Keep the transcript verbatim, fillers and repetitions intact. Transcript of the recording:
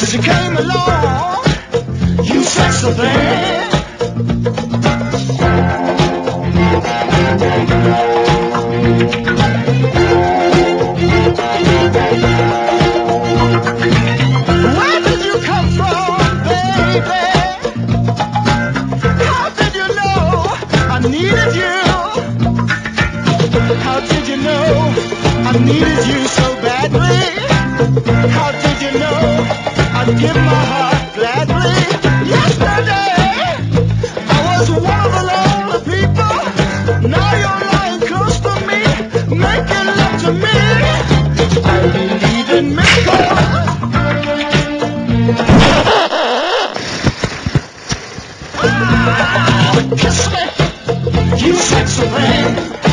Since you came along, you sexy thing. Where did you come from, baby? How did you know I needed you? How did you know I needed you so badly? How did you know I'd give my heart gladly? Yesterday I was one of the lonely people. Now you're lying close to me, making love to me. I believe in miracles. Ah, kiss me, you sexy thing.